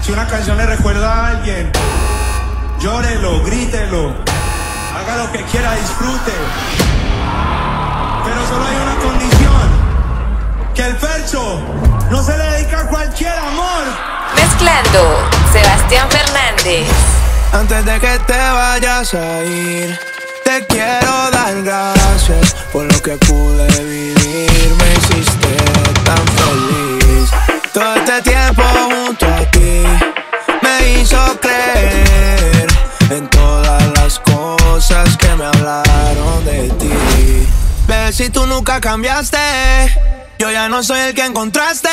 Si una canción le recuerda a alguien, llórelo, grítelo, haga lo que quiera, disfrute. Pero solo hay una condición, que el Fercho no se le dedica a cualquier amor. Mezclando, Sebastián Fernández. Antes de que te vayas a ir, te quiero dar gracias por lo que pude vivir. Me hiciste tan feliz. Todo este tiempo junto a ti me hizo creer en todas las cosas que me hablaron de ti. Ves, si tú nunca cambiaste, yo ya no soy el que encontraste.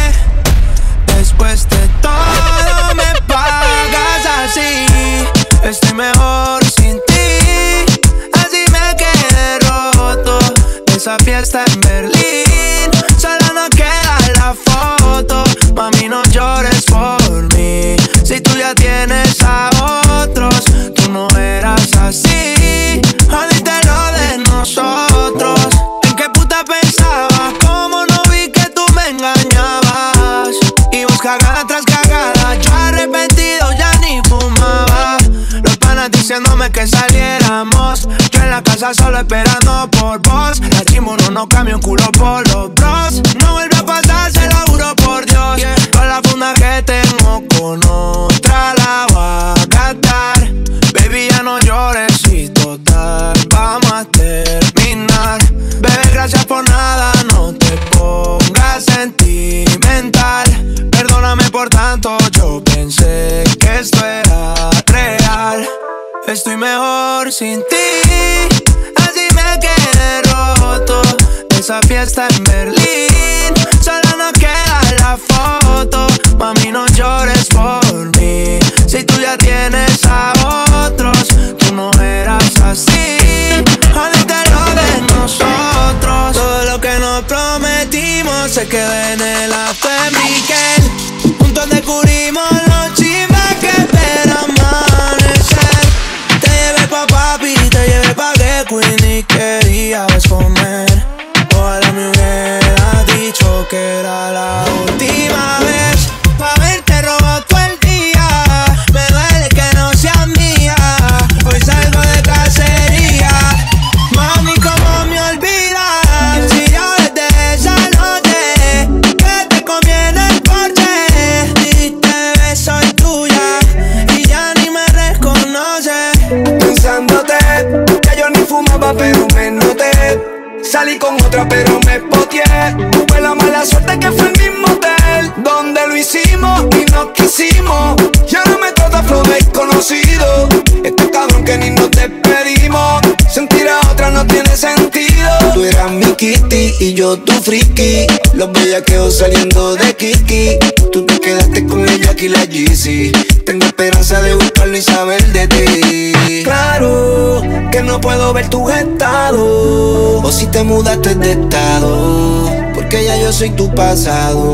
Después de todo me pagas así. Estoy mejor sin ti. Así me quedé roto de esa fiesta en Berlín. Solo nos queda la foto. Mami, no llores por mí. Si tú ya tienes a otros, tú no eras así. Jodiste lo de nosotros. ¿En qué puta pensabas? ¿Cómo no vi que tú me engañabas? Y vos cagada tras cagada, yo arrepentido ya ni fumaba. Los panas diciéndome que saliéramos, yo en la casa solo esperando por vos. La chimbo no cambia un culo por los bros. No vuelve a pasar, se lo juro por Dios. Toda la funda que tengo con otra la voy a gastar. Baby, ya no llores y total vamos a terminar. Bebé, gracias por nada, no te pongas sentimental. Perdóname por tanto, yo pensé que esto era real. Estoy mejor sin ti, así me quedé roto de esa fiesta en Berlín. Solo nos queda la foto. Mami, no llores por mí. Si tú ya tienes a otros, tú no eras así. Jodiste lo de nosotros. Todo lo que nos prometimos se quedó en el after Miguel. Juntos descubrimos los chismes que esperan amanecer. Te llevé pa' papi, te llevé pa' que Queen y querías comer. Ojalá me hubiera dicho que era la última vez. Pa' verte robado todo el día. Me duele que no seas mía. Hoy salgo de cacería. Mami, ¿cómo me olvidas? Si yo desde esa noche que te comí en el porche, dijiste bebé soy tuya y ya ni me reconoces. Pensándote, que yo ni fumaba pero me noté. Salí con otra pero me poteé. Tuve la mala suerte que fue el mismo hotel donde lo hicimos y nos quisimos. Y ahora me trata flow desconocido. Este cabrón que ni nos despedimos. Sentir a otra no tiene sentido. Tú eras mi kitty y yo tu friki. Los bellaqueos saliendo de Kiki. Tú te quedaste con el Jack y la Yeezy. Tengo esperanza de buscarlo y saber de ti. Claro que no puedo ver tus estados, o si te mudaste de estado, porque ya yo soy tu pasado.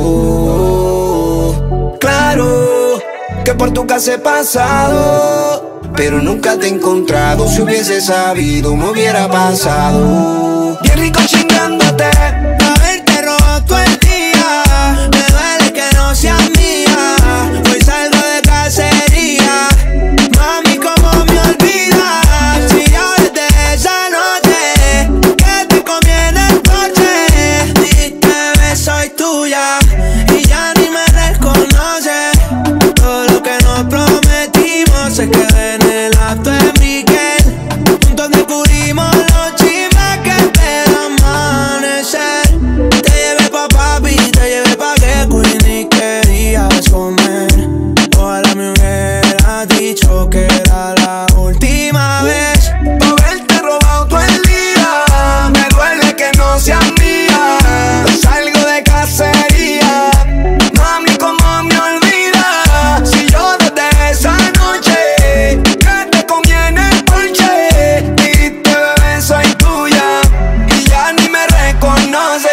Claro que por tu casa he pasado, pero nunca te he encontrado. Si hubiese sabido me hubiera pasado. Bien rico chingándote, Pa' verte robado todo el día. Me duele que no seas mía. Hoy salgo de cacería. Mami, ¿cómo me olvidas? Si yo desde esa noche que te comí en el porche, dijiste bebé soy tuya y ya ni me reconoces. Todo lo que nos prometimos se quedó en el after Miguel. Juntos descubrimos los chismes que esperan amanecer. Te llevé pa' papi, te llevé pa' que Queen y querías comer. Ojalá me hubiera dicho que era la última vez. pa' verte robado todo el día. Me duele que no seas mía. Salgo de cacería. Mami, ¿cómo me olvidas? Si yo desde esa noche que te comí en el porche, dijiste bebé soy tuya y ya ni me reconoces.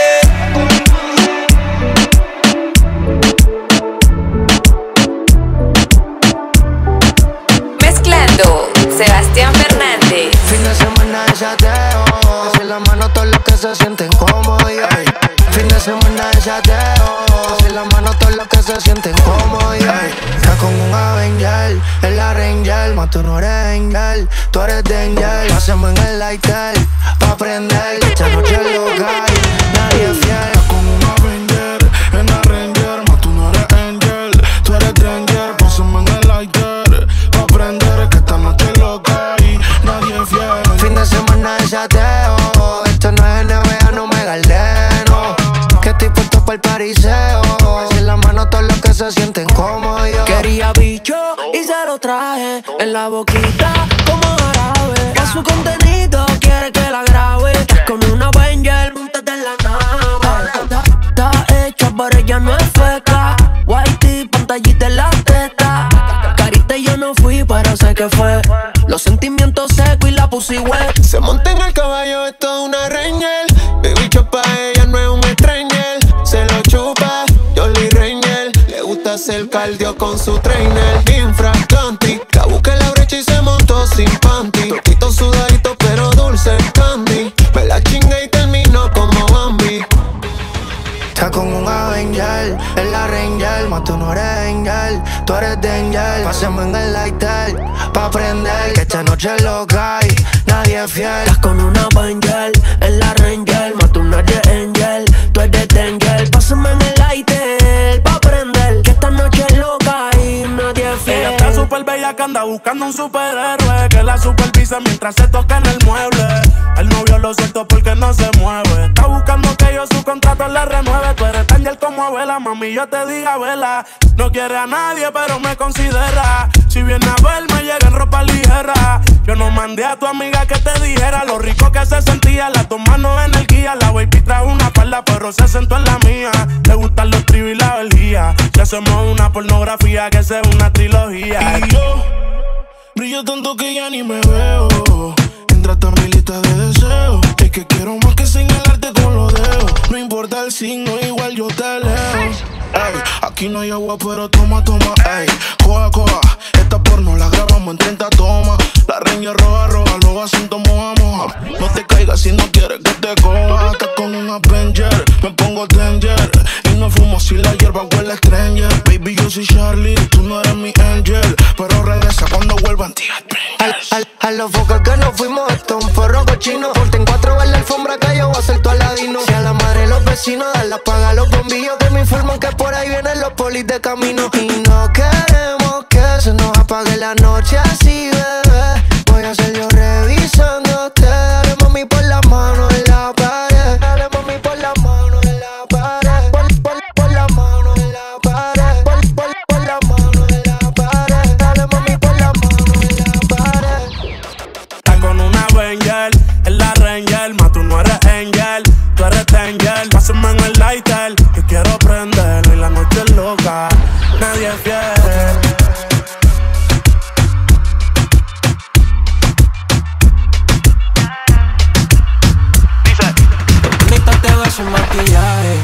Mezclando, Sebastián Fernández. Fin de semana de chateo. Así la mano todo lo que se sienten cómodos. Fin de semana de chateo. Así la mano todo lo que se sienten cómodos. con un Avenger, en la Ranger, mas tú no eres Angel, tú eres Danger. Hacemos en el lighter, pa' prender, esta noche es loca y nadie es fiel. Estás con un Avenger, en la Ranger, mas tú no eres Angel, tú eres Danger. Hacemos en el lighter, pa' prender, que esta noche es loca y nadie es fiel. Fin de semana de chateo, esto no es NBA, no me galdeno. Que estoy puesto pa'l pariseo, así en la mano todos los que se sienten como yo. Quería bicho y se lo traje en la boquita como jarabe. A su contenido quiere que la grabe. Con una Avenger, montate en la nave. Está hecha pero ella no es feca. Whitey, pantallita en la teta. Carita yo no fui pero sé que fue. Los sentimientos secos y la pussy wet. Se monta en el caballo, esto es una Ranger. Baby chopa, ella no es un stranger. Se lo chupa, Jolly Ranger. Le gusta hacer cardio con su trainer. Infra country, la busqué en la brecha y se montó sin panty. Toquito sudadito pero dulce candy. Me la chinga y terminó como Bambi. Está con un Avenger, en la Ranger, mas tú no eres Angel, tú eres Danger. Pasemos en el lighter, pa' prender, que esta noche es loca y nadie es fiel. Estás con una Avenger, en la Ranger, mas tú no eres Angel, tú eres Danger. Pásame en el lighter, pa' prender, que esta noche es loca y nadie es fiel. Ella está súper bella que anda buscando un superhéroe que la supervisa mientras se toca en el mueble. El novio lo suelto porque no se mueve. Está buscando que yo su contrato le renueve. Tú eres Angel como abuela, mami, yo te diga vela. No quiere a nadie, pero me considera. Si viene a verme, llega en ropa ligera. Yo no mandé a tu amiga que te dijera lo rico que se sentía. Las dos manos en el guía. La baby trajo una falda, pero se sentó en la mía. Le gustan los tríos y la vergía. Si hacemos una pornografía, que sea una trilogía. Y yo brillo tanto que ya ni me veo. Entraste a mi lista de deseos. Es que quiero más que señalarte con los dedos. No importa el signo, igual yo te leo. Ey, aquí no hay agua, pero toma, toma. Ey, coja, coja. Esta porno la grabamos en 30 tomas. La Ranger roja, roja, los asuntos moja, moja. No te caigas si no quieres que te coja. Estás con un Avenger, me pongo danger. Y no fumo si la hierba huele stranger. Baby, yo soy Charlie, tú no eres mi angel. Pero regresa cuando vuelva anti-stranger. A los focos que nos fuimos, esto es un perro cochino. Ponte en 4 en la alfombra que yo voy a ser tu aladino. Si a la madre los vecinos, darle apaga los bombillos que me informan que por ahí vienen los polis de camino. Y no queremos que se nos apague la noche así, bebé. Voy a ser yo revisándote. Dale mami por la mano en la pared. Dale mami por la mano en la pared. Por la mano en la pared. Por la mano en la pared. Dale mami por la mano en la pared. Estás con una Avenger, en la Ranger, mas tú no eres Angel, tú eres Danger. Pásame en el lighter, que quiero prenderlo y la noche es loca, nadie es fiel. Sin maquillaje,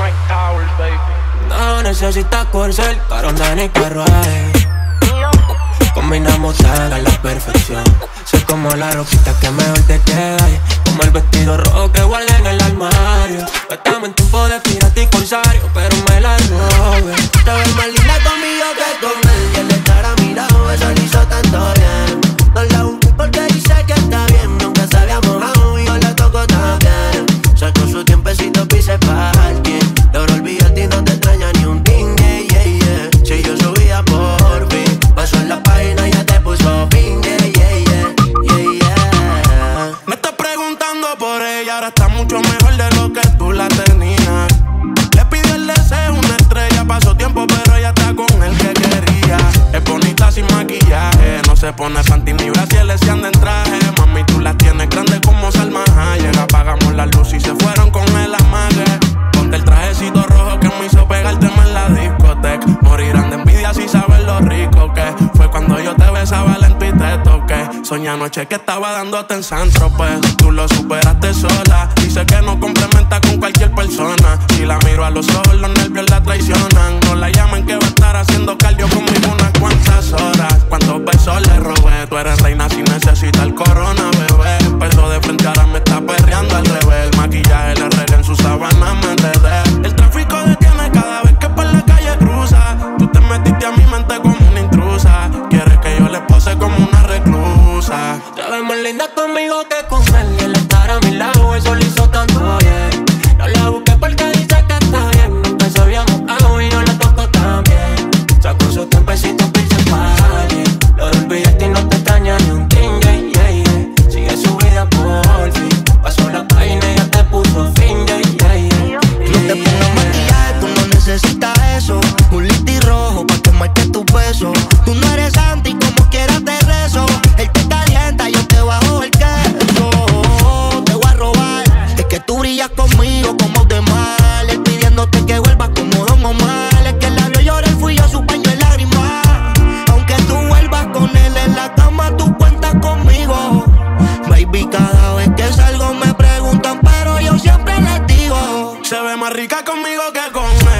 no necesitas corcel, corona ni carruaje. Combinamos tan a la perfección. Soy como la roquita que mejor te queda, como el vestido rojo que guardé en el armario. Estamos en tiempo de pirata y corsario, pero me la robé. Te ves más linda conmigo que con él. Y el estar a mi lado, eso le hizo tanto bien. No la busqué porque dice que está bien. Nunca se había mojado y yo la toco también. Sacó su tiempecito, pise parking. Logró olvidarte y no te extraña ni un ding, yeah, yeah, yeah. Si yo subía por fin, pasó en la página y ya te puso fin, yeah, yeah, yeah, yeah, yeah. Me estás preguntando por ella, ahora está mucho mejor de lo que tú la tenías. Le pidió el deseo, una estrella, pasó tiempo pero ella está con el que quería. Es bonita sin maquillaje, no se pone panty ni brasieles si anda en traje. Mami, tú la tienes grande como Salma Hayek. Apagamos la luz y se fueron con el amague. Ponte el trajecito rojo que me hizo pegar el tema en la discoteca. Morirán de envidia si saben lo rico que fue cuando yo te besaba lento y te toqué. Soñé anoche que estaba dándote en San Tropez. Tú lo superaste sola, dice que no complementa con cualquier persona. Si la miro a los ojos los nervios la traicionan. No la llamen que va a estar haciendo cardio conmigo unas cuantas horas. Cuántos besos le robé, tú eres reina si necesitas el corona, bebé. Empezó de frente, ahora me está perreando al revés. El maquillaje le regué en su sábana, me enredé. El tráfico detiene cada vez que por la calle cruza. Tú te metiste a mi mente como un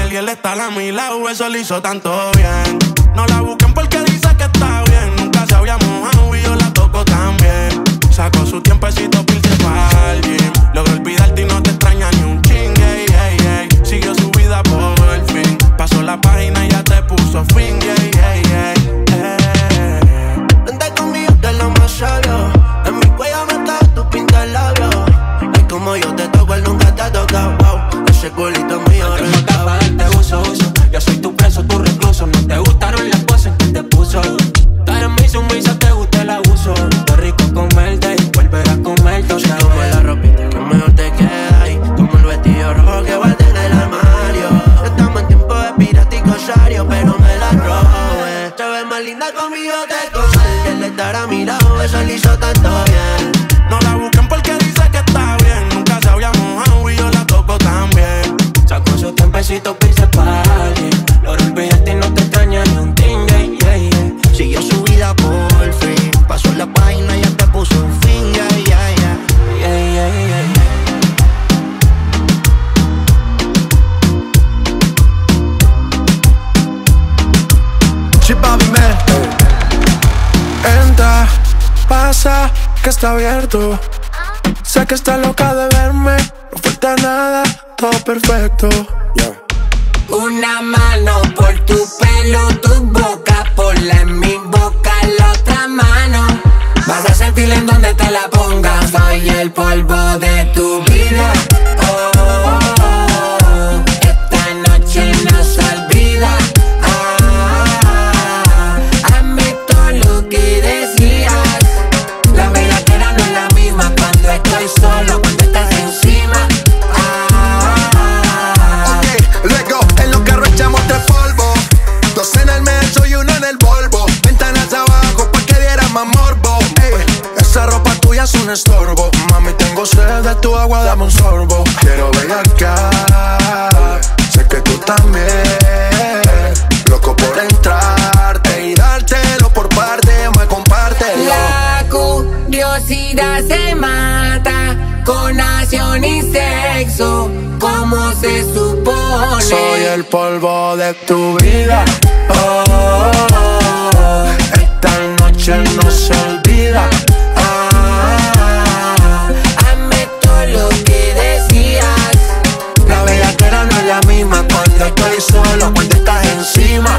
y él está a mi lado, eso le hizo tanto bien. No la busquen porque dice que está bien. Nunca se había mojado y yo la toco también. Sacó su tiempecito para irse pa'l gym. Logró olvidarte y no te extraña ni un ching, ey, ey, ey. Siguió su vida por el fin. Pasó la página y ya te puso fin, ey, ey, ey, ey. Vente conmigo que es lo más sabio. En mi cuello me está tu pinta el labio. Ay, como yo te toco, él nunca te ha tocado, wow. Ese culito mío renta. Te uso. Yo soy tu preso, tu recluso. No te gustaron las cosas en que te puso. Tú eres mi sumisa, te gusta el abuso. Qué rico comerte y volver a comerte otra vez. Como la ropita que mejor te queda y como el vestido rojo que guardé en el armario. Estamos en tiempo de pirata y cosario, pero me la robé. Te ves más linda conmigo que con él. Él estar a mi lado, eso le hizo tanto bien. No la busquen porque dice que está bien. Nunca se había mojado y yo la toco también. Sacó su tiempecito para irse pa'l gym. Logró olvidarte y no te extraña ni un ting, yeah, yeah, yeah. Siguió su vida por fin. Pasó la página y ya te puso un fin, yeah, yeah, yeah. Yeah, yeah, yeah, yeah. Chipabi man. Entra, pasa, que está abierto. Sé que está loca de verme. No falta nada, todo perfecto. Yeah. Una mano por tu pelo, tu boca ponla en mi boca, la otra mano vas a sentir en donde te la pongas. Soy el polvo de tu vida. Oh, oh, oh. Esta noche no se olvida. Hazme todo lo que decías. La bellaquera no es la misma cuando estoy solo, cuando estás encima. Luego en los carros echamos 3 polvos, 2 en el metro y 1 en el Volvo. Ventanas abajo pa' que diera más morbo. Ey, esa ropa tuya es un estorbo. Mami, tengo sed de tu agua, dame un sorbo. Quiero bellaquear, sé que tú también. Loco por entrarte y dártelo por parte, me compártelo. La curiosidad se mata con acción y sexo, como se supone. Soy el polvo de tu vida. Oh, oh, oh. Esta noche no se olvida. Hazme todo lo que decías. La bellaquera no es la misma cuando estoy solo, cuando estás encima.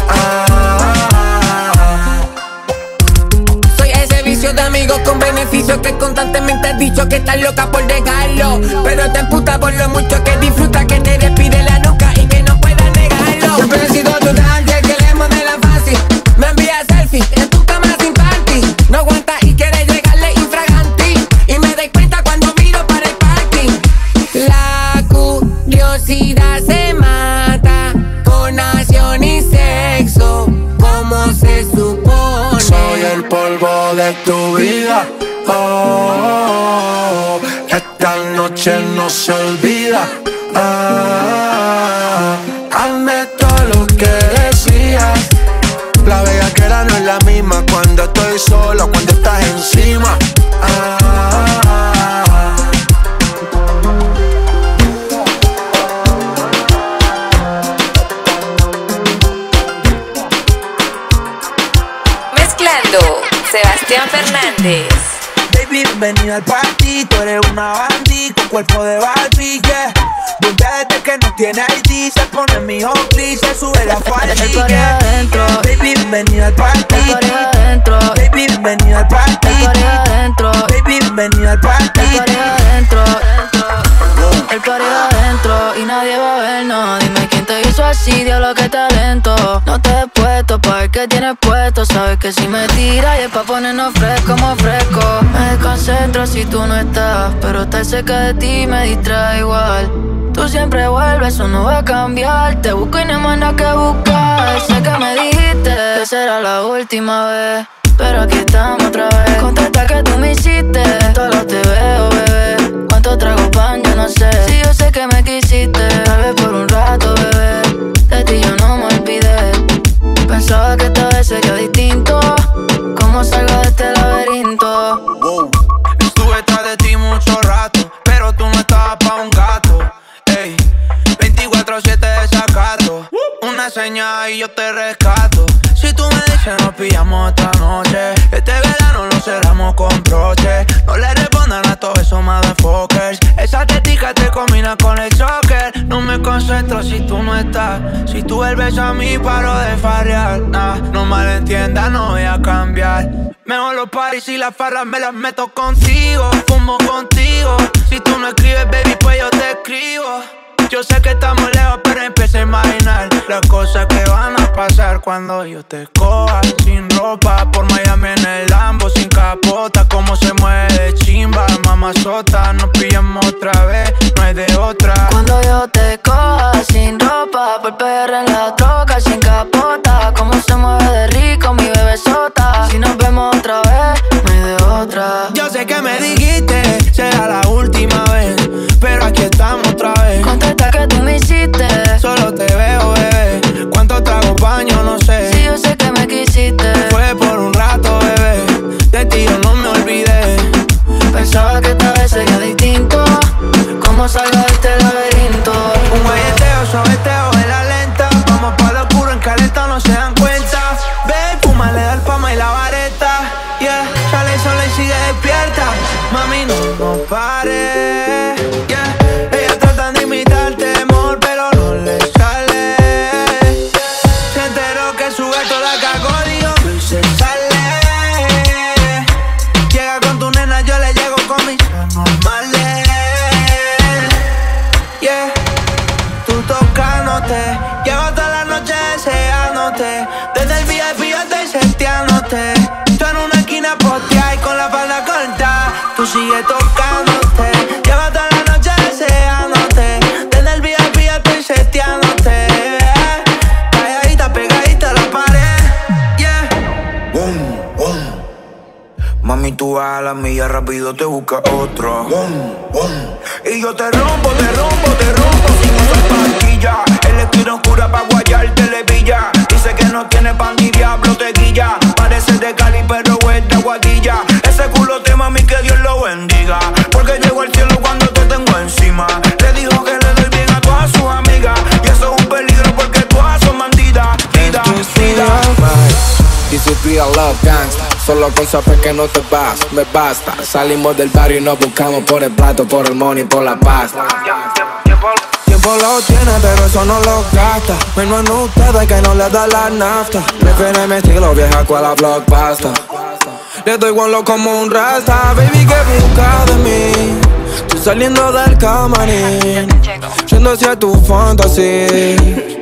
Soy ese vicio de amigos con beneficios que constantemente has dicho que estás loca por dejarlo, pero te emputa por lo mucho que disfruta, que te despide la nuca y que no puedas negarlo. Siempre he sido tu target, que le modela fácil. Me envía selfie en tu cama sin panty. No aguanta y quiere llegarle infraganti, y me doy cuenta cuando miro para el parking. La curiosidad se mata con acción y sexo, como se supone. Soy el polvo de tu vida. Oh, oh, oh. Esta noche no se olvida. Hazme todo lo que decías. La bellaquera no es la misma cuando estoy solo, cuando estás encima. Mezclando Sebastián Fernández. Baby, bienvenida al party. Tú eres una bandit con cuerpo de Barbie, yeah. Dulce desde que no tiene ID. Se pone en mi Oakley, se sube la falda, yeah. Baby, bienvenida al party. Baby, bienvenida al party. Baby, bienvenida al party. El party adentro y nadie va a vernos. Dime quién te hizo así, diablo, qué talento. No te he puesto pa' ver qué tienes puesto. Sabes que si me tiras y es pa' ponernos fresco como fresco. Me desconcentro si tú no estás, pero estar cerca de ti me distrae igual. Tú siempre vuelves, eso no va a cambiar. Te busco y no hay más nada que buscar. Sé que me dijiste que será la última vez, pero aquí estamos otra vez. Contesta que tú me hiciste, solo te veo, bebé. ¿Cuánto trago pan? Yo no sé. Si yo sé que me quisiste, tal vez por un rato, bebé. De ti yo no me olvidé. Pensaba que esta vez sería distinto. ¿Cómo salgo de este laberinto? Wow. Estuve tras de ti mucho rato, pero tú no estabas pa' un gato. Ey, 24/7 de esa casa. una señal y yo te rescato. Si tú me dices nos pillamos esta noche, este verano lo cerramos con broche. No le respondan a todos esos motherfuckers. Esa tetica te combina con el choker. No me concentro si tú no estás. Si tú vuelves a mí paro de farrear. Nah, no malentiendas, no voy a cambiar. Mejor los parties y las farras me las meto contigo. Fumo contigo. Si tú no escribes, baby, pues yo te escribo. Yo sé que estamos lejos, pero empiezo a imaginar las cosas que van a pasar cuando yo te coja sin ropa por Miami en el Lambo, sin capota. Cómo se mueve de chimba, mamazota. Nos pillamos otra vez, no hay de otra. Cuando yo te coja sin ropa por PR en la troca, sin capota. Cómo se mueve de rico mi bebesota. Si nos vemos otra vez, no hay de otra. Yo sé que me dijiste, será la última vez, pero aquí estamos otra vez. Contesta que tú me hiciste. Solo te veo, bebé. ¿Cuánto trago baño? No sé. Si yo sé que me quisiste. Fue por un rato, bebé. De ti yo no me olvidé. Pensaba que esta vez sería distinto. ¿Cómo salgo de este laberinto? Un guayeteo, suaveteo en la lenta. Vamos pa' lo oscuro en caleta, no se dan cuenta. Ve, fuma, le da el pama y la vareta. Yeah, sale el sol y sigue despierta. Mami, no pares. Yeah. Ellas tratan de imitarte, amor, pero no le sale. Se enteró que su gato la cagó, dijo que se sale. Llega con tu nena, yo le llego con mis normales. Yeah, tú tocándote, llevo toda la noche deseándote. Desde el VIP yo estoy seteándote. Tú en una esquina posteada y con la falda corta. Tú sigues tocándote, llevo toda la noche deseándote. Desde el VIP yo estoy seteándote. Calladita, pegadita a la pared. Yeah. Boom, boom. Mami, tú vas a la milla, rápido te busca otro. Boom, boom. Y yo te rompo, te rompo, te rompo sin usar pastilla. En la esquina oscura pa' guayarte le pilla. Dice que no tiene pan ni diablo te guilla. Parece de Cali pero es de Guadilla. Ese culo te mami que Dios lo bendiga. Porque llego al cielo cuando te tengo encima. Le dijo que le doy bien a todas sus amigas. Y eso es un peligro porque todas son bandidas. Vida, vida. This is real love gangsta. Solo con saber que no te vas, me basta. Salimos del barrio y nos buscamos por el plato, por el money, por la pasta. Tiempo lo tiene, pero eso no lo gasta. Menos en ustedes que no le da la nafta. Prefiere mi estilo vieja cual la blockbuster. Le doy guanlo como un rasta. Baby, ¿qué buscas de mí? Tú saliendo del camarín, yendo hacia tu fantasía.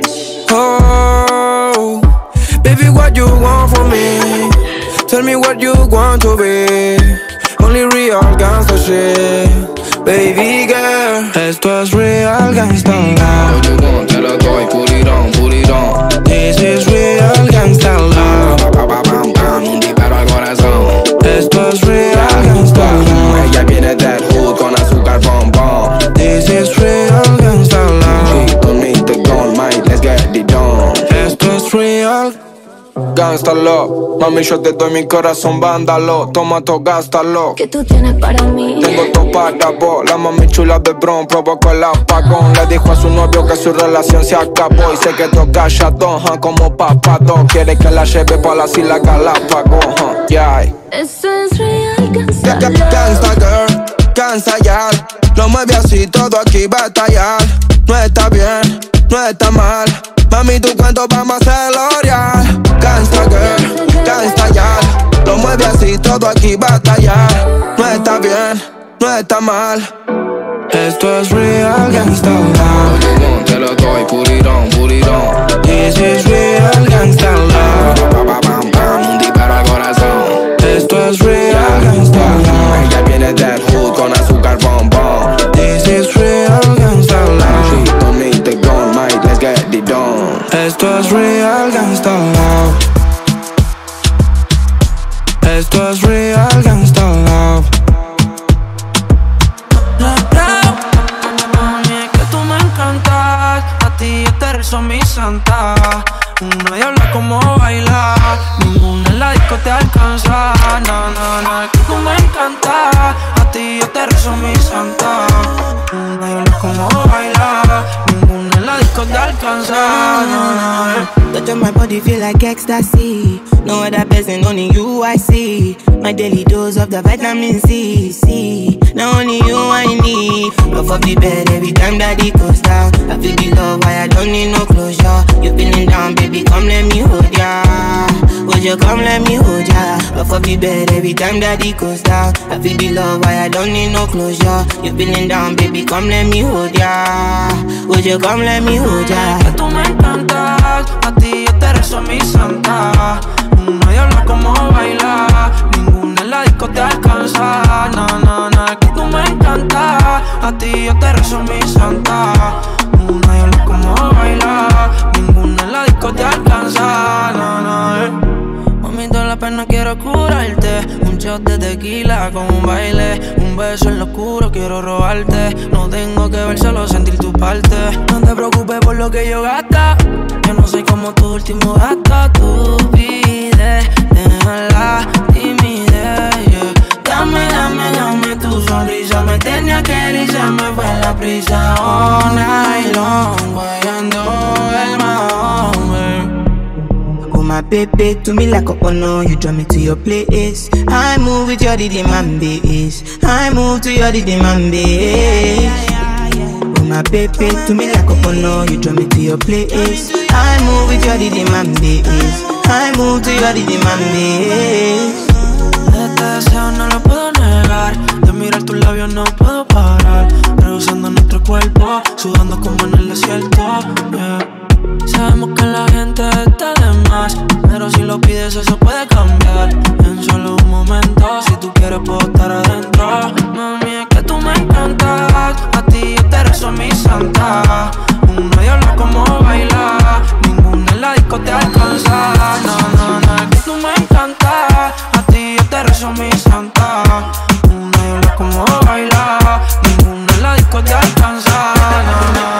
Oh, baby, what you want from me? Tell me what you want to be. Only real gangsta shit. Baby girl, esto es real gangsta love. What you want, te lo doy, put it on, put it on. This is real gangsta love. Un disparo al corazón. Esto es real gangsta love. Ella viene del hood con azúcar bombón. This is real gangsta love. She don't need the gun, mate, let's get it done. Esto es real gangsta love. Mami, yo te doy mi corazón, vándalo. Toma todo, gástalo. ¿Qué tú tienes para mí? Tengo todo para vos. La mami chula de Bron provocó el apagón. Le dijo a su novio que su relación se acabó. Y se quedó callado, como papato. Quiere que la lleve pa' las Islas Galápagos, yeah. Eso es real gangsta Gangsta girl, gangsta yal. Lo mueve así, todo aquí va a estallar. No está bien, no está mal. Mami, tu cuento vamos a hacerlo real. Gangsta girl, gangsta yal. Lo mueve así, todo aquí va a estallar. No está bien, no está mal. Esto es real gangsta love. What you want, te lo doy, put it on, put it on. This is real gangsta love. Un disparo al corazón. Esto es real gangsta love. Ella viene del hood con azúcar bombón. This is real gangsta love. She don't need the gun, mate, let's get it done. Esto es real gangsta love. Esto es real gangsta love. Que tú me encantas, a ti yo te rezo mi santa. Una diabla como baila, ninguna en la disco te alcanza. No, no, no, es que tú me encantas, a ti yo te rezo mi santa. Una diabla como baila, ninguna en la disco te alcanza. No, no, touch on my body feel like ecstasy. No other person, only you I see. My daily dose of the vitamin C. Now only you I need. Love of the bed every time that it goes down. I feel the love, why I don't need no closure. You feeling down, baby, come let me hold ya. Would you come let me hold ya? Love of the bed every time that it goes down. I feel the love, why I don't need no closure. You feeling down, baby, come let me hold ya. Would you come let me hold ya? que tú me encantas, a ti yo te rezo mi santa. Una diabla como baila, ninguna en la disco te alcanza. No, no, no, es que tú me encantas, a ti yo te rezo mi santa. Una diabla como baila, ninguna en la disco te alcanza. No, no, mami, toda la pena quiero curarte. Un shot de tequila con un baile, un beso en lo oscuro quiero robarte. No tengo que ver, solo sentir tu parte. No te preocupes por lo que yo gasta, yo no soy como tu último gasto. Tú pides, deja la timidez, yeah. Dame, dame, dame tu sonrisa. Me tenía que ir y se me fue la prisa. All night long, guayando el mahón. Oh my baby, to me like a honor. You draw me to your place. I move with your rhythm and bass. I move to your rhythm and bass. Oh my baby, to me like a honor. You draw me to your place. I move with your rhythm and bass. I move to your rhythm and bass. Este deseo no lo puedo negar. De mirar tus labios no puedo parar. Rehusando nuestro cuerpo, sudando como en el desierto, yeah. Sabemos que la gente está de más, pero si lo pides eso puede cambiar en solo un momento. Si tú quieres puedo estar adentro. Mami, es que tú me encantas, a ti yo te rezo mi santa. Una diabla como baila, ninguna en la disco te alcanza. No, no, no, es que tú me encantas, a ti yo te rezo mi santa. Una diabla como baila, ninguna en la disco te alcanza. No, no,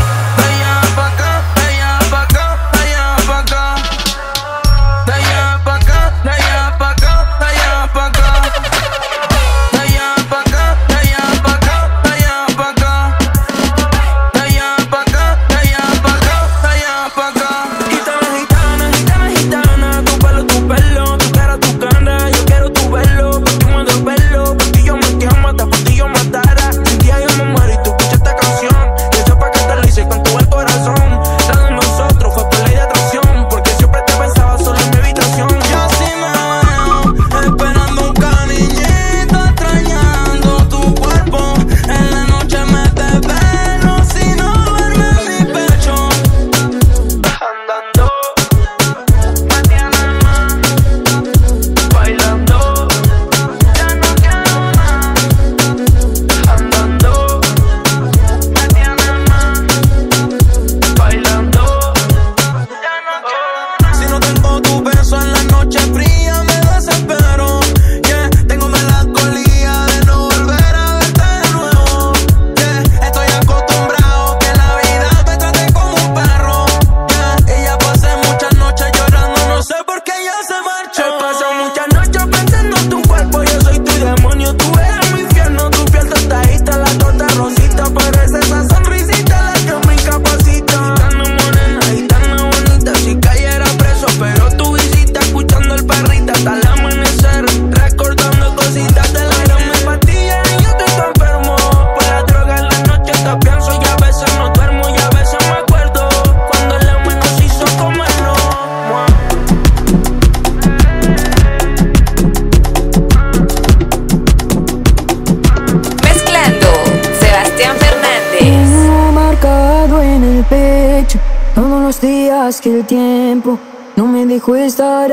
Que el tiempo no me dejó estar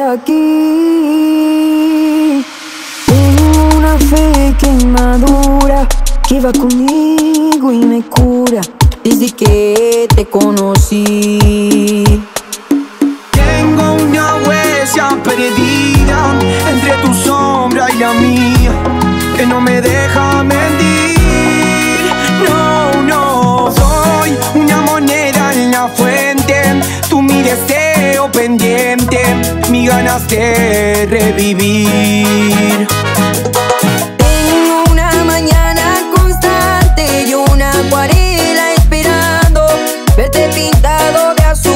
aquí. Tengo una fe que madura, que va conmigo y me cura desde que te conocí. Tengo una huella perdida entre tu sombra y la mía, que no me deja mentir. No, no, soy una moneda en la fuente, tú mi deseo quedo pendiente, mis ganas de revivir. Tengo una mañana constante y una acuarela esperando verte pintado de azul.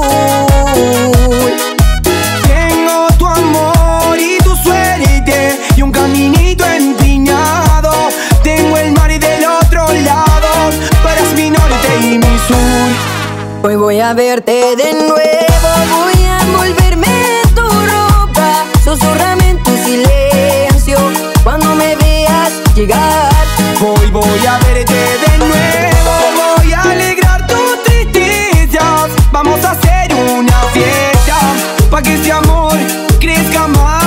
Tengo tu amor y tu suerte y un caminito empinado. Tengo el mar y del otro lado, eres mi norte y mi sur. Hoy voy a verte de nuevo, voy a envolverme en tu ropa, susurrame en tu silencio cuando me veas llegar. Hoy voy a verte de nuevo, voy a alegrar tus tristezas. Vamos a hacer una fiesta pa' que este amor crezca más.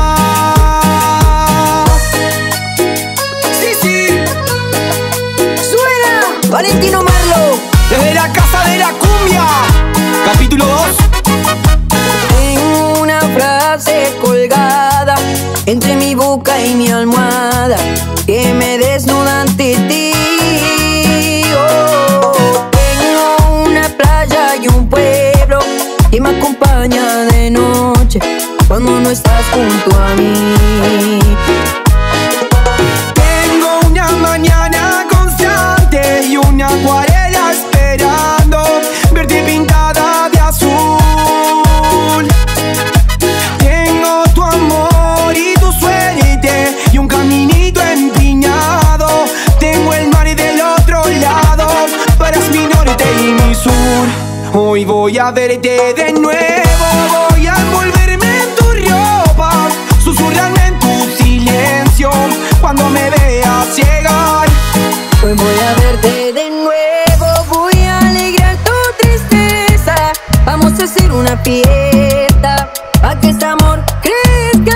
Sí, sí. Suena Valentino Marlo desde la casa de la cumbia, capítulo 2. Tengo una frase colgada entre mi boca y mi almohada que me desnuda ante ti. Oh, tengo una playa y un pueblo que me acompaña de noche cuando no estás junto a mí. Tengo una mañana constante y una acuarela esperando verte pintada de azul. Tengo tu amor y tu suerte y un caminito empinado. Tengo el mar y del otro lado, eres mi norte y mi sur. Hoy voy a verte de nuevo, voy a envolverme en tu ropa, susurrarme en tu silencio cuando me veas llegar. Hoy voy a verte de nuevo, voy a alegrar tu tristeza. Vamos a hacer una fiesta pa' que este amor crezca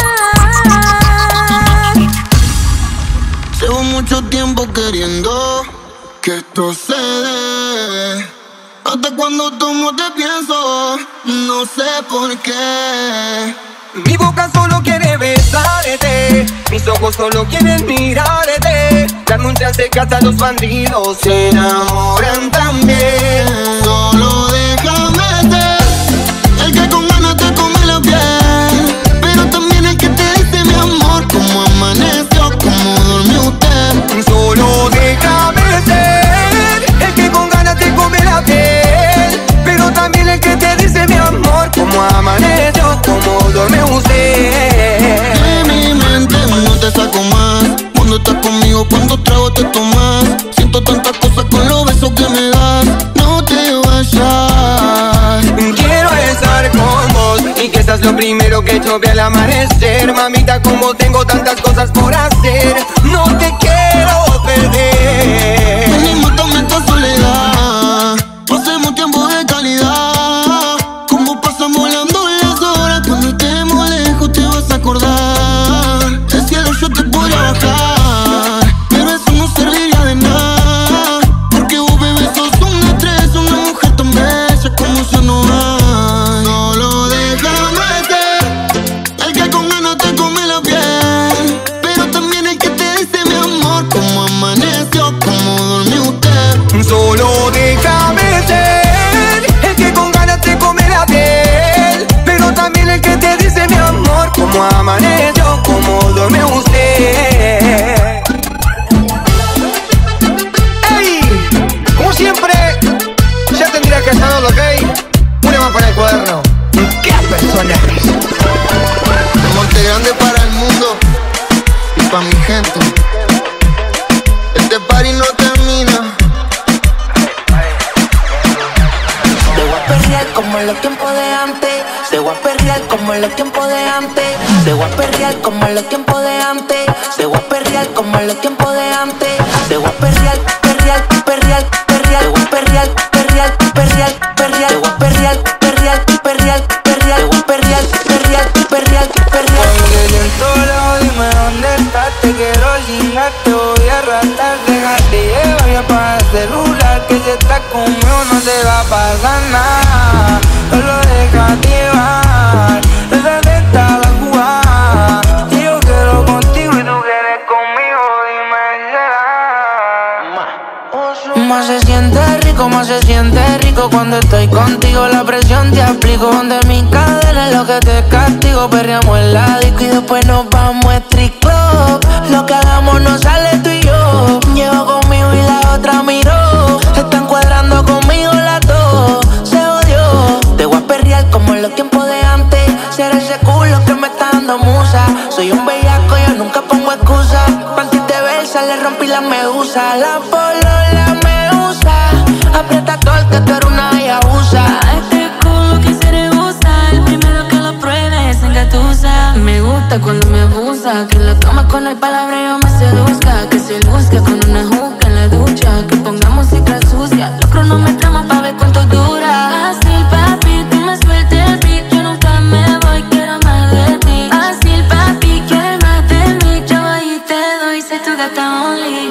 más. Llevo mucho tiempo queriendo que esto se dé. Hasta cuando tomo te pienso, no sé por qué. Mi boca solo quiere besarte, mis ojos solo quieren mirarte. Dame un chance que hasta los bandidos se enamoran también. Solo déjame ser el que con ganas te come la piel, pero también el que te dice mi amor, cómo amaneció, cómo durmió usted. Solo déjame ser el que con ganas te come la piel, pero también el que te dice mi amor, cómo amaneció, cómo duerme usted. De mi mente no te saco más, cuando estás conmigo, cuando trago te tomas. Siento tantas cosas con los besos que me das, no te vayas. Quiero estar con vos y que seas lo primero que yo vea al amanecer. Mamita, como tengo tantas cosas por hacer, no te quiero perder. Venimos también esta soledad, pasemos tiempo de calidad. Como pasan volando las horas, cuando estemos lejos te vas a acordar. El cielo yo te podría bajar, pero eso no serviría de nada, porque vos, bebé, sos una estrella, una mujer tan bella como yo no hay. Solo déjame ser el que con ganas te come la piel, pero también el que te dice mi amor, cómo amaneció, cómo durmió usted. Solo déjame ser el que con ganas te come la piel, pero también el que te dice mi amor, cómo amaneció, cómo duerme usted. ¡Ey! Como siempre, ya tendría que saberlo, ¿ok? Una más para el cuaderno. ¡Qué personajes! Monte Grande para el mundo y pa' mi gente. Este party no termina. Te voy a perrear como en los tiempos de antes. Te voy a perrear como en los tiempos de antes. Te voy a perrear como en los tiempos de antes. Te voy a perrear como en los tiempos de antes. Te voy a perrear, perrear, perrear, perrear. Te voy a perrear, perrear, perrear, perrear. Te voy a perrear, perrear, perrear, perrear. Te voy a perrear, perrear, perrear, perrear. Porque siento lejos, dime dónde estás. Te quiero chingar, te voy a arrastrar. Déjate llevar ya para el celular, que si estás conmigo no te va a pasar nada. Solo déjate llevar, déjate estar a jugar. Y yo quiero contigo y tú quieres conmigo, dime si será. Más contigo la presión te aplico. Donde mi cadena es lo que te castigo. Perreamos en la disco y después nos vamos a strip club. Lo que hagamos no sale tú y yo. Llego conmigo y la otra miró. Están cuadrando conmigo las dos. Se odió. Te voy a perrear como en los tiempos de antes. Ser ese culo que me está dando musa. Soy un bellaco, yo nunca pongo excusa. Panty de versa, le rompí la medusa. La polola me usa. Aprieta todo el que tú eres una yabusa. A este culo que se le gusta. El primero que lo pruebe es engatusa. Me gusta cuando me abusa. Que en la cama con el palabreo me seduzca. Que se luzca con una juca en la ducha. Que ponga música sucia. Lo cronometramos pa' ver cuánto dura. Así el papi, tú me sueltes el beat. Yo nunca me voy, quiero más de ti. Así el papi quiere más de mí. Yo ahí te doy, sé tu gata only.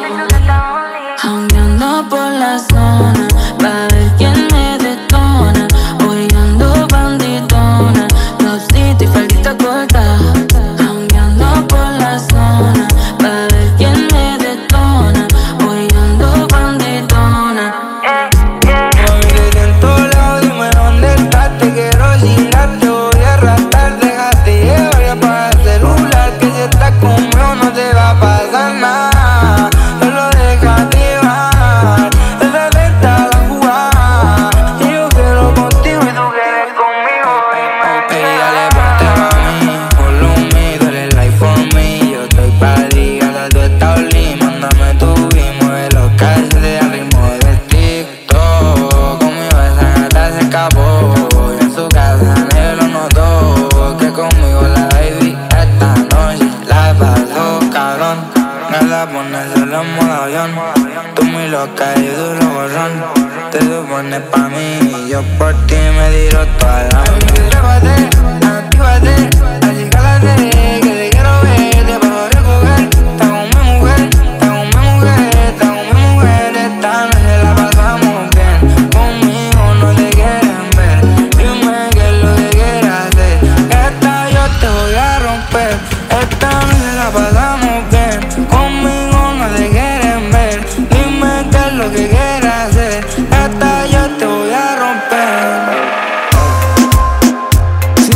Jangueando por la zona, pa' ver quién me detona. Hoy ando bandidona, topsito y faldita corta. Jangueando por la zona, pa' ver quién me detona. Hoy ando bandidona. Mami, desde en todos lados, dime dónde estás. Te quiero chingar, te voy a arrastrar. Déjate llevar y apaga el celular. Que si estás conmigo no te va a pasar nada. Solo déjate llevar. Esa letra la jugada. Y yo quiero contigo y tú quieres conmigo. Ey, dale, ponte mami. Follow me, dale like for me. Yo estoy pa' ti, gata, tú estás only. Mándame tu ritmo de los calces al ritmo del TikTok. Conmigo esa gata se escapó. Y en su casa nadie lo notó. Que conmigo la baby esta noche la pasó cabrón. Me la pones solo en modo avión. Tú muy loca y duro borrón. Te supones pa' mí y yo por ti me tiro toda la noche. Trépate, actívate, así cálate. Que te quiero ver, te puedo recoger. Está con mi mujer, está con mi mujer, está con mi mujer. Esta noche la pasamos bien. Conmigo no te quieren ver. Dime qué es lo que quieres hacer. Esta yo te voy a romper. Esta noche la pasamos bien. Conmigo no te quieren ver. Dime qué es lo que quieres hacer. Esta yo te voy a romper.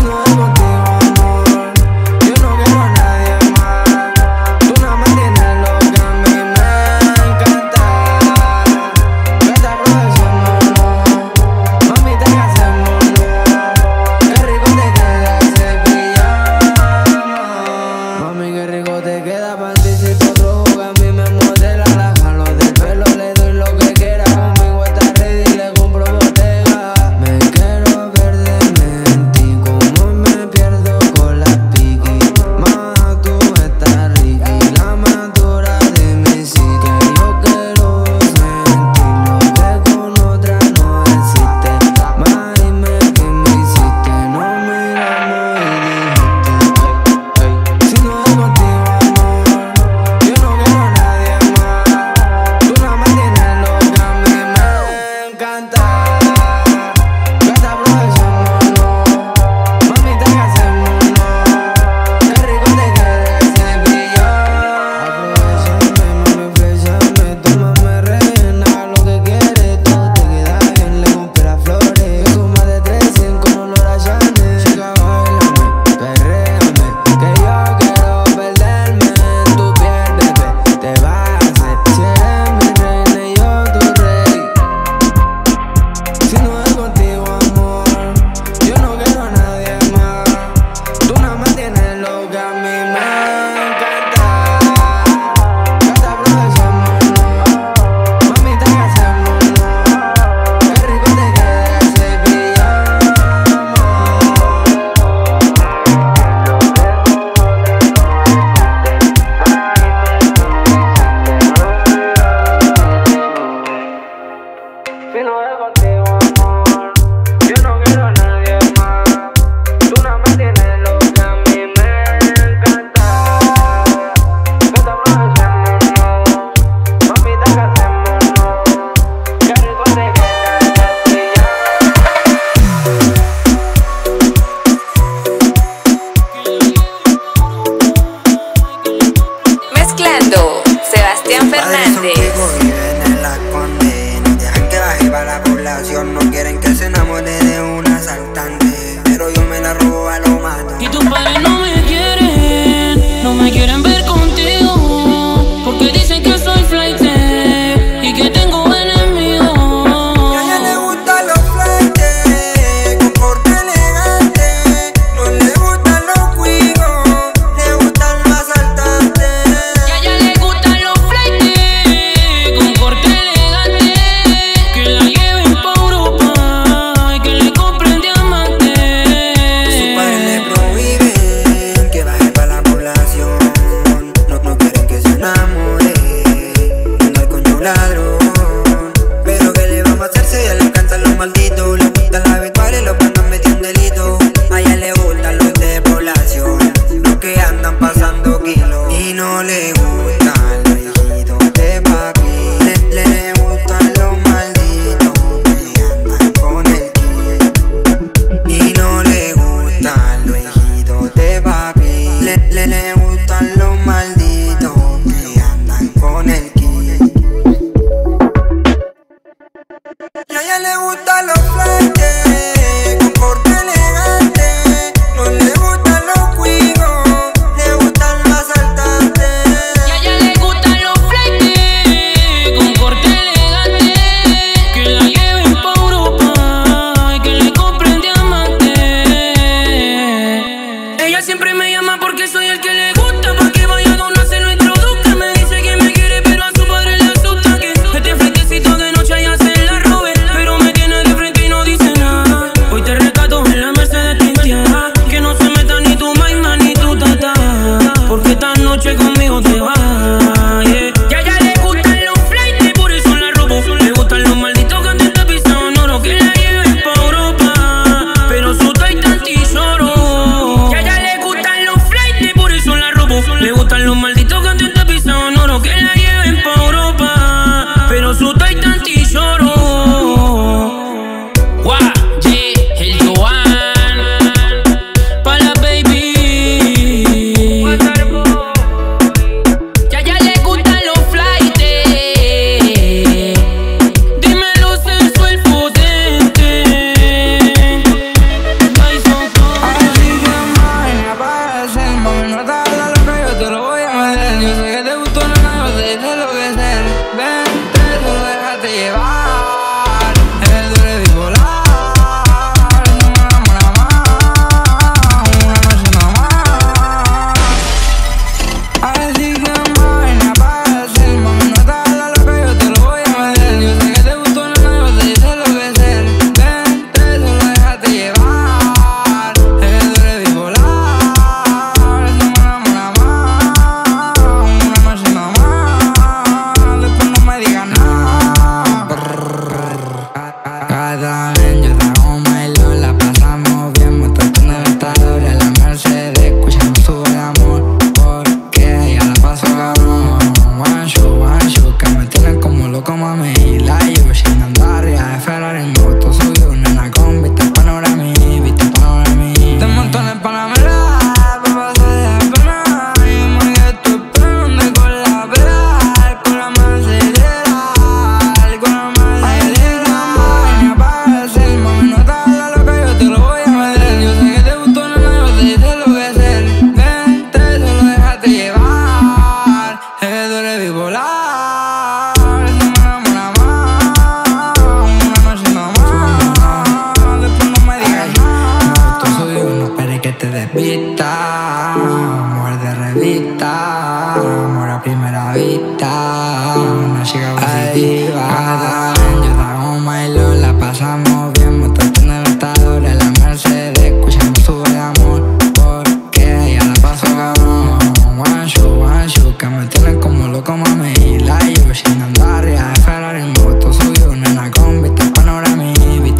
pierdes vista, amor de revista, amor a primera vista, una chica positiva. Yo te hago Milo, la pasamos bien, montando en el estador en la Mercedes, escuchando su de amor, porque ya la paso cabrón. One show, que me tienen como loco, mami, y la yo sin andar arriba de Ferrari en moto, subió una con vista panorama,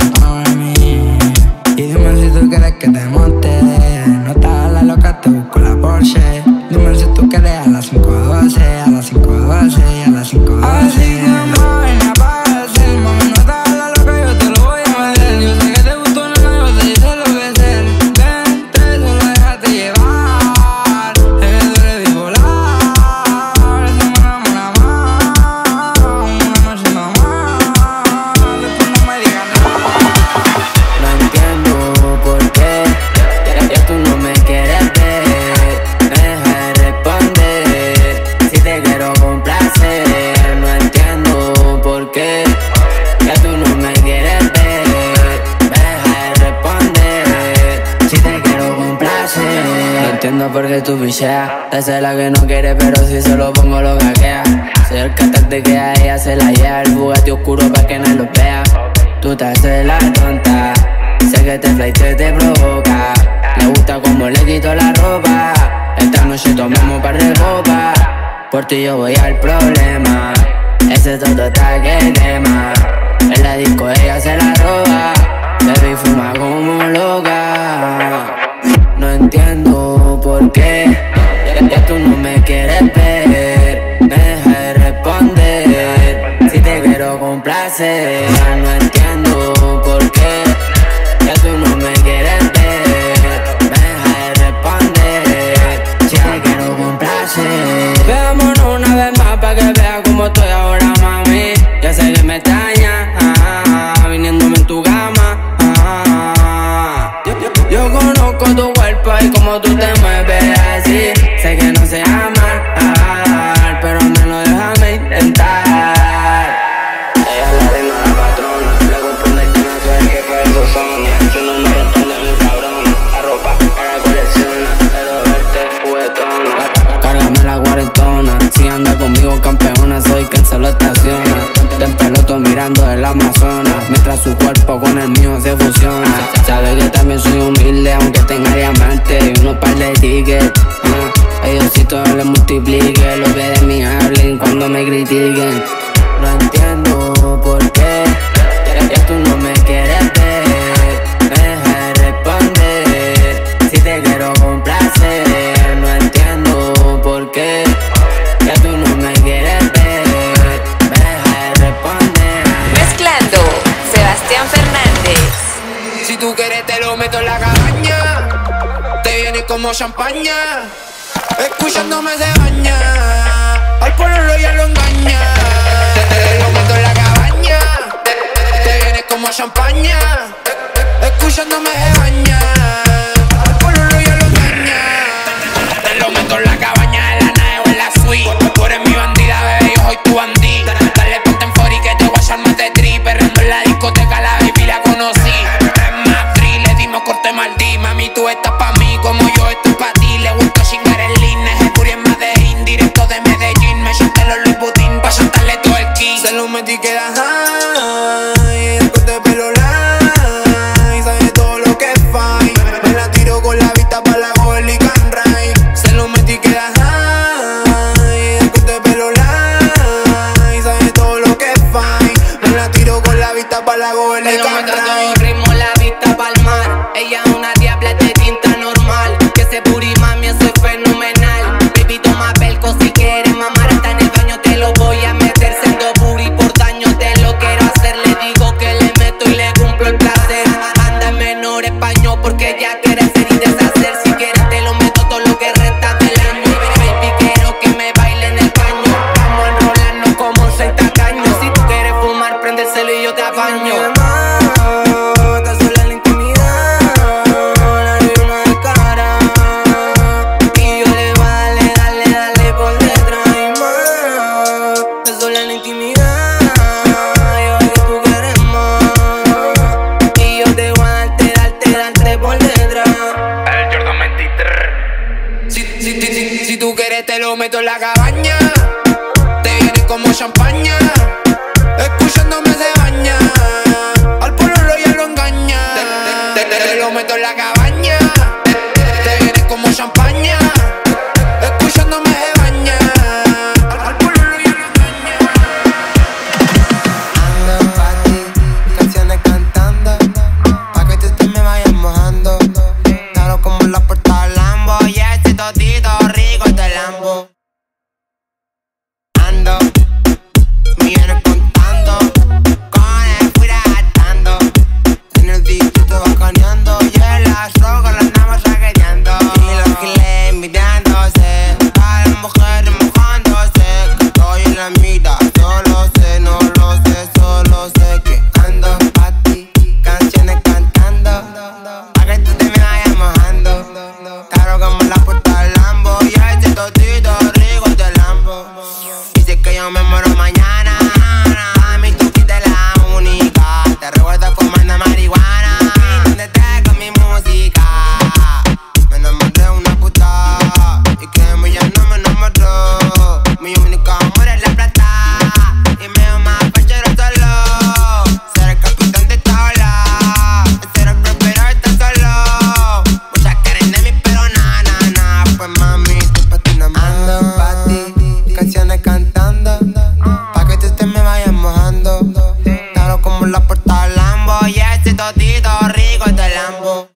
y dime si tú quieres que te monte, no estás la loca, te busco la Porsche. Dime si tú quieres a las 5:12, a las 5:12, a las 5:12. Así que mami, me apaga el cel, mami, no estás la loca, yo te lo voy a meter. Yo sé que te gustó, nena, yo te hice lo que ser. Vente, solo déjate llevar, es que tú eres bipolar. Si me enamora más, una noche nomás, después no me digas nada. No entiendo por qué ya tú no me quieres ver. Me dejas de responder si te quiero complacer. No entiendo por qué ya tú no me quieres ver. Me dejas de responder si te quiero complacer. No entiendo por qué tú picheas. Esa es la que no quiere, pero si se lo pongo lo gaquea. Soy el cantante que a ella se la lleva. El Bugatti oscuro pa' que no lo vea. Tú te haces la tonta, sé que te flaite te provoca. Le gusta como le quito la ropa. Esta noche tomamos par de copas. Por ti yo voy al problema. Ese todo está que quema. En la disco ella se la roba. Bebe y fuma como loca. No entiendo por qué ya tú no me quieres ver. Me dejas de responder si te quiero complacer. No entiendo por qué ya tú no me quieres ver. Me dejas de responder si te quiero complacer. Veámonos una vez más pa' que veas cómo estoy ahora, mami. Ya sé que me extrañas, viniéndome en tu cama. Yo conozco tu cuerpo y como tú te mueves así. Sé que no se ama, pero al menos déjame intentar. Ella es la reina, la patrona. Le comprende que no soy el jefe de su zona. Si no me responde mi cabrón, la ropa que la colecciona, pero verte juguetona. Cárgame la cuarentona, si anda conmigo campeona, soy quien se lo estaciona. Te peloto mirando el Amazonas, mientras su cuerpo con el mío se fusiona. Sabe que también soy humilde, aunque tenga diamantes y unos par de tickets. Diosito le multiplique lo que de mí hablen cuando me critiquen. No entiendo por qué ya tú no me quieres ver. Me dejas de responder si te quiero complacer. No entiendo por qué ya tú no me quieres ver. Me dejas de responder. Mezclando Sebastián Fernández. Si tú quieres te lo meto en la cabaña. Te viene como champaña. Escuchándome se baña. Al pueblo ya lo engaña. Te lo meto en la cabaña. Te viene como champaña. Escuchándome se baña. Al pueblo ya lo engaña. Te lo meto en la cabaña, en la nave o en la suite. Tú eres mi bandida, bebé, yo soy tu bandí. Dale ponte en fori que te voy a echar más de tri. Perreando en la discoteca, la baby la conocí. Es más free, le dimos corte maldí. Mami, tú estás pa' mí como yo estoy pa' ti. Le gusta chingar el line, es el puri en Medellín. Directo de Medellín, me chanté los Louis Vuitton pa' chantarle todo el kit. Se lo metí que da high, el corte de pelo light. Sabe todo lo que es fine. Me la tiro con la vista pa' la Gold y Can Ray. Se lo metí que da high, el corte de pelo light. Sabe todo lo que es fine. Me la tiro con la vista pa' la Gold y Can Ray. Ritmo la vista pa'l mar. Ella es una diabla de tinta. te lo meto en la cabaña. Te viene como champaña. Escuchándome se baña. Al pololo ya lo engaña. Te lo meto en la cabaña. Te viene como champaña. Escuchándome se baña. Al pololo ya lo engaña. Ando pa' ti, canciones cantando, pa' que tú te me vayas mojando. Claro como la puerta del Lambo, y ese totito rico este Lambo. Ando, millones contando, con el fuera gastando. En el distrito bacaneando, y en las drogas las andamos raqueteando. Y los giles envidiándose, a las mujeres mojándose. Que estoy en la mitad, solo sé, no lo sé, solo sé que ando pa' ti, canciones cantando, pa' que tú te me vayas mojando. Claro como la puerta del Lambo, y ese totito rico de Lambo. Dice que yo me muero mañana, a mí tú fuiste la única. Te recuerdo fumando marihuana, donde con mi música. Me enamoré de una puta, y que ya no me enamoró. Mi único amor es la plata, y me amo más fachero solo. Ser el capitán de esta ola, ser el próspero está solo. Muchas quieren de mí, pero na. Pues mami, tú pa' ti nada más. Ando pa' ti, canciones cantando, pa' que tú te me vayas mojando. Claro como la puerta del Lambo, y ese totito rico este Lambo.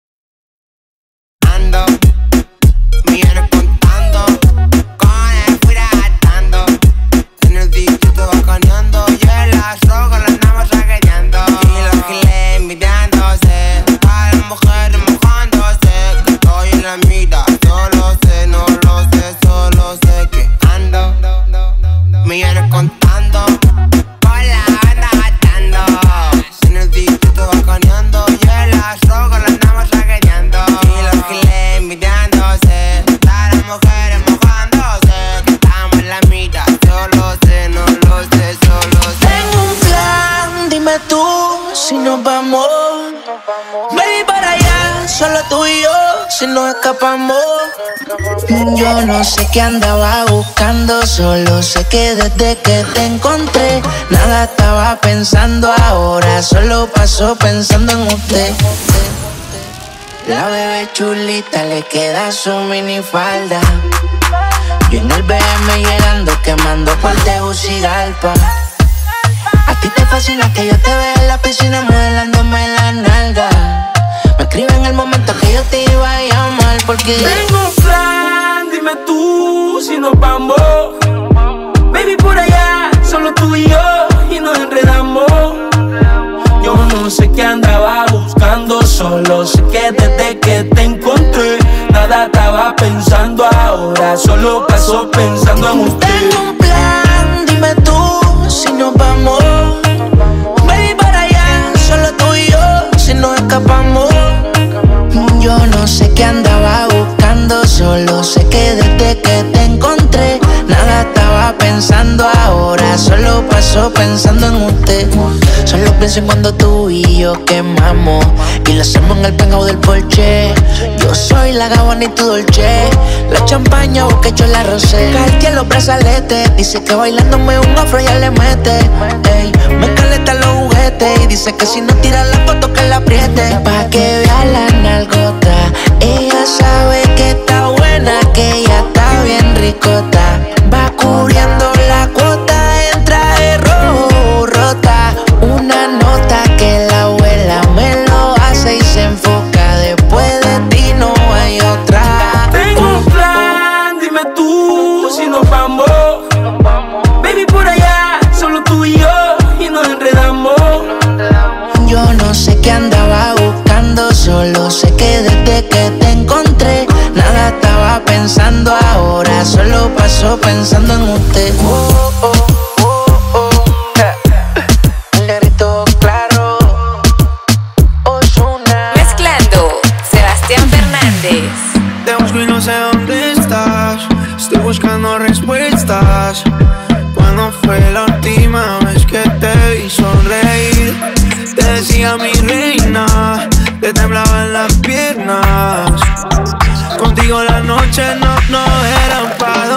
Ando, millones contando, con el fuera gastando. En el distrito bacaneando, y en las drogas las andamos raqueteando. Y los giles envidiándose, a las mujeres mojándose. Que estoy en la mitad, solo sé, no lo sé, solo sé que ando, millones contando, con la banda gastando. En el distrito bacaneando, y en las drogas las andamos raqueteando. Y los giles envidiándose, a las mujeres mojándose. Que estamos en la mitad, solo sé, no lo sé, solo sé. Tengo un plan, dime tú si nos vamos. Baby, para allá, solo tú y yo, si nos escapamos. Yo no sé qué andaba buscando, solo sé que desde que te encontré nada estaba pensando ahora, solo paso pensando en usted. La bebé chulita le queda su minifalda. Yo en el BM llegando, quemando por Tegucigalpa. A ti te fascina que yo te vea en la piscina modelándome la nalga. Me escribe en el momento que yo te iba a llamar porque tengo un plan, dime tú si nos vamos. Baby, por allá, solo tú y yo, y nos enredamos. Yo no sé qué andaba buscando, solo sé que desde que te encontré nada estaba pensando ahora, solo paso pensando en usted. tengo un plan, dime tú si nos vamos. Baby, para allá, solo tú y yo, si nos escapamos. Yo no sé qué andaba buscando, solo sé que desde que te encontré nada estaba pensando ahora, solo paso pensando en usted. Solo pienso en cuando tú y yo quemamos y lo hacemos en el penthouse del Porsche. Yo soy la Gabbana y tu Dolce, la champaña porque yo la rosé. Cartier los brazaletes, dice que bailándome un afro ya le mete. Ey, me caleta los juguetes y dice que si no tira la foto que la apriete. Pa' que vea la nalgota, ella sabe que está buena, que ella está bien ricota. Va cubriendo la cuota en traje rojo rota. Una nota que la abuela me lo hace y se enfoca. Después de ti no hay otra. Tengo un plan, dime tú si nos vamos. Baby, por allá, solo tú y yo, y nos enredamos. Yo no sé qué andaba buscando, solo sé que desde que te encontré nada estaba pensando ahora, solo paso pensando en usted. El negrito claro, Ozuna. Mezclando Sebastián Fernández. Te busco y no sé dónde estás. Estoy buscando respuestas. ¿Cuándo fue la última vez que te vi sonreír? Te decía mi reina, te temblaban las piernas. Contigo las noches no eran para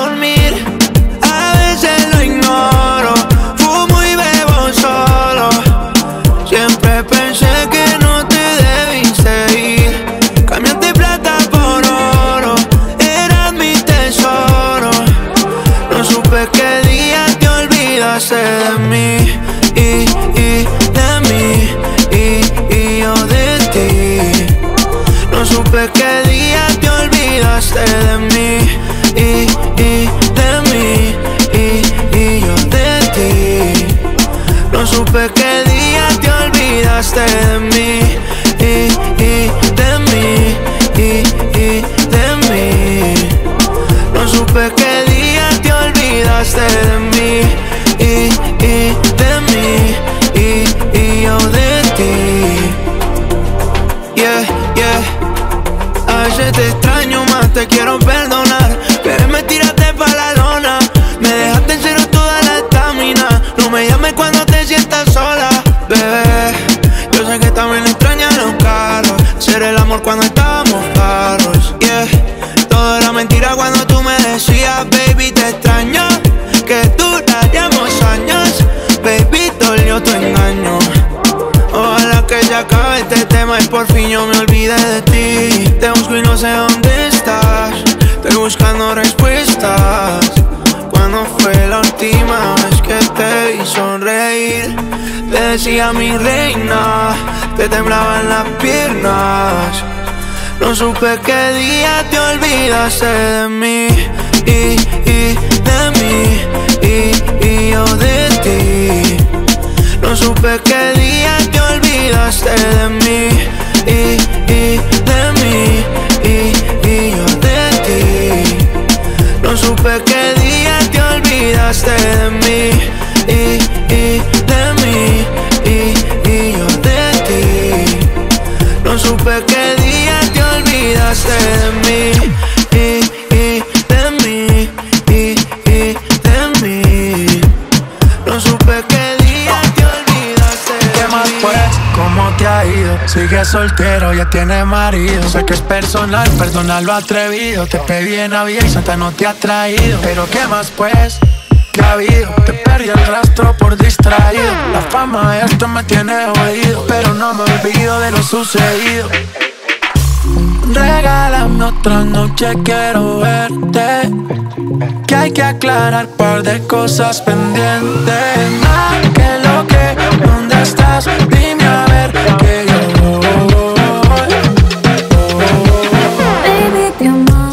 veces te extraño más, te quiero perdonar. Pero me tiraste pa' la lona, me dejaste en cero toda la estamina. No me llames cuando te sientas sola, bebé. Yo sé que también extrañas los carros, hacer el amor cuando estábamos claros, yeah. Todo era mentira cuando tú me decías, baby, te extraño, que duraríamos años. Baby, dolió tu engaño. Ojalá que se acabe este tema y por fin yo me olvide de ti. Te busco y no sé dónde estás, estoy buscando respuestas. ¿Cuándo fue la última vez que te vi sonreír? Te decía mi reina, te temblaban las piernas. No supe qué día te olvidaste de mí de mí y yo de ti. No supe qué día te olvidaste de mí de mí y yo de ti. No supe qué día te olvidaste de mí de mí y yo de ti. No supe qué día te olvidaste de mí de mí de mí. No supe qué día te olvidaste de ¿Qué más pues? ¿Cómo te ha ido? Sigues soltero, ya tienes marido. Sé que es personal, perdona lo atrevido. Te pedí en Navidad y Santa no te ha traído. Pero ¿qué más pues? ¿Qué ha habido? Te perdí el rastro por distraído. La fama de esto me tiene jodido, pero no me olvido de lo sucedido. Regálame otra noche, quiero verte, que hay que aclarar par de cosas pendientes. Que lo que, ¿dónde estás? Dime a ver que yo voy. Baby, ¿qué más?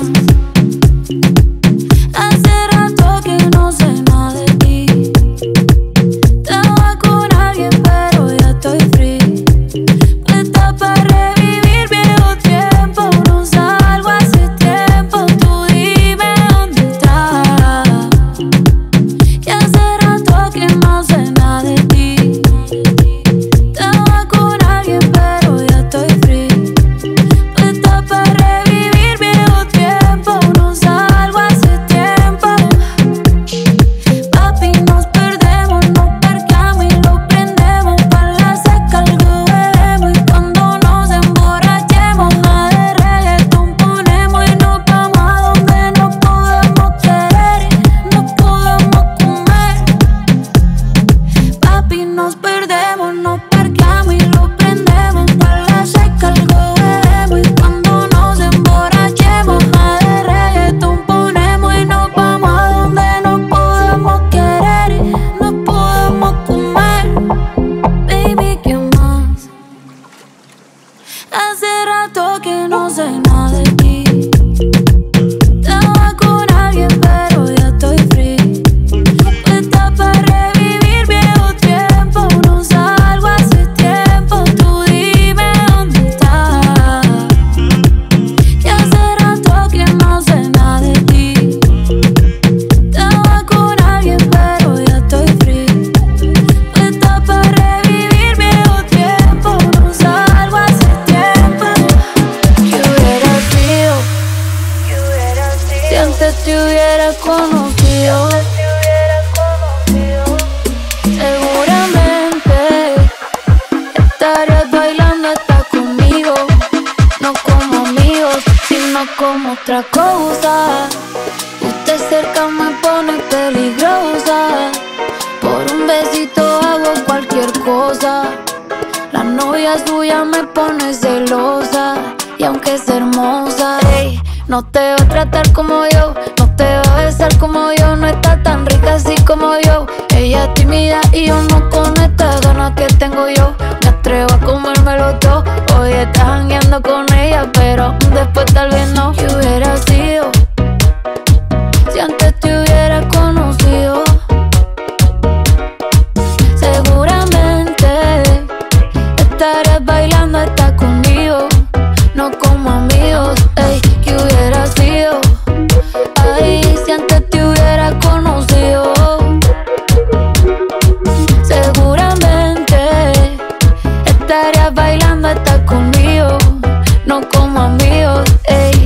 Hace rato que no sé nada de ti. Estaba con alguien pero ya estoy free. Puesta para revivir viejo tiempo. No salgo hace tiempo. Tú dime dónde estás. Que hace rato que no sé nada de ti. Estaba con alguien pero ya estoy free. Puesta para revivir viejo tiempo. No salgo hace tiempo. Papi, nos perdemos, nos parqueamos y lo prendemos. Pa' la seca algo bebemos. Y cuando nos emborrachemos, nada de reggaetón ponemos. Y nos vamos a donde nos podamos querer y nos podamos comer. Papi, nos perdemos, nos parqueamos y lo prendemos. Pa' la seca algo bebemos. Y cuando nos emborrachemos, nada de reggaetón ponemos. Y nos vamos a donde nos podamos querer y nos podamos comer. Baby, ¿qué más? Hace rato que no sé nada de ti. Estaba con alguien pero ya estoy free. Puesta para revivir viejo tiempo. No salgo hace tiempo. Tú dime dónde estás. Que hace rato que no sé nada de ti. Estaba con alguien pero ya estoy free. Puesta para revivir viejo tiempo. No salgo hace tiempo. ¿Qué hubiera sido si antes te hubiera conocido? Seguramente estarías bailando hasta conmigo. No como amigos, sino como otra cosa. Usted cerca me pone peligrosa. Por un besito hago cualquier cosa. La novia suya me pone celosa. Y aunque es hermosa, ey, no te va a tratar como yo, no te va a besar como yo. No está tan rica así como yo. Ella es tímida y yo no con estas ganas que tengo yo. Me atrevo a comérmelo todo. Hoy estás jangueando con ella, pero después tal vez no. ¿Qué hubiera sido si antes te hubiera conocido? Seguramente estarías bailando hasta conmigo. No como amigos, ey, ¿qué hubiera sido? Ay, si antes te hubiera conocido. Seguramente estarías bailando hasta conmigo. No como amigos, ey.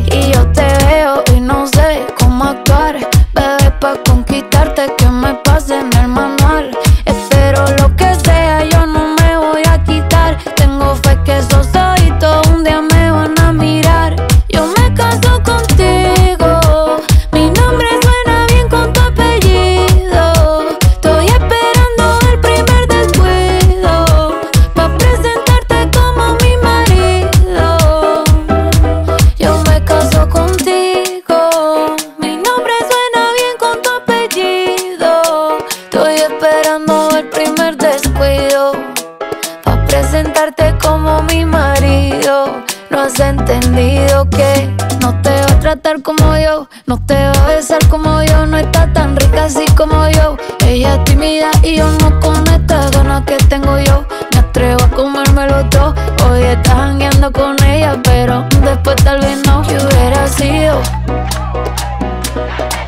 creo que no te va a tratar como yo, no te va a besar como yo, no está tan rica así como yo. Ella es tímida y yo no con estas ganas que tengo yo. Me atrevo a comérmelo todo. Hoy estás jangueando con ella, pero después tal vez no. ¿Qué hubiera sido?